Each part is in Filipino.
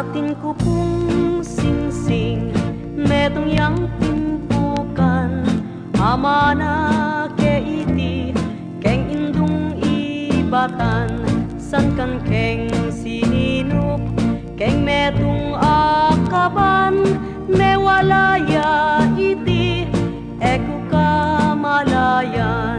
Atin ko pong singsing, metong yang timpukan, amana ke iti, keng indung ibatan, san kan keng sininuk, keng metong akaban, mewalaya iti, eko kamalayan.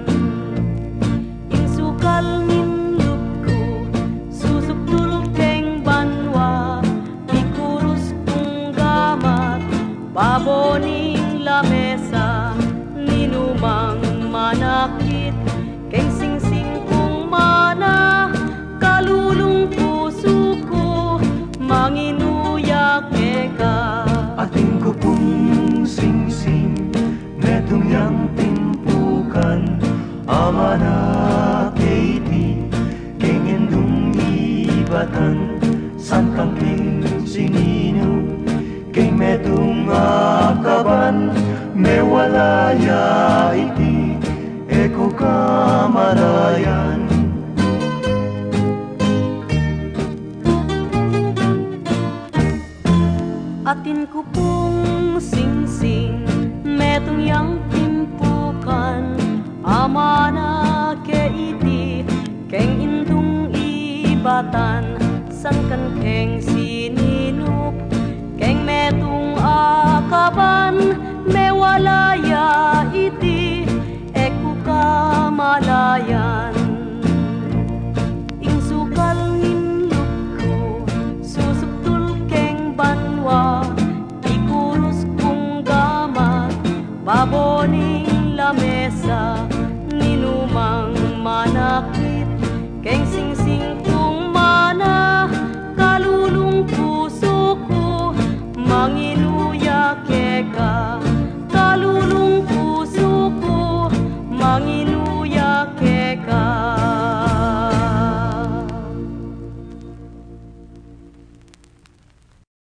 Insukal minlubku, susuktul keng banwa, ikurus kong gamat, paboning lamesa, ninumang manakit, keng singsing kong mana, kalulong puso ko, manginuyak eka. Ating ko pong singsing, metong yang timpukan, amana keiti, keng indung ibatan, san kang keng sinino, keng metong akaban, mewalaya iti, eko kamarayan. Atin ko pong singsing, metong yang timpukan, amana ke iti, keng indung ibatan, san kan keng sininuk, keng metong akaban, mewalaya iti, eko kamalayan. Insukal ninlubko, susuktul keng banwa, ikurus kong gamat, paboning lamesa, ninumang manakit, keng sing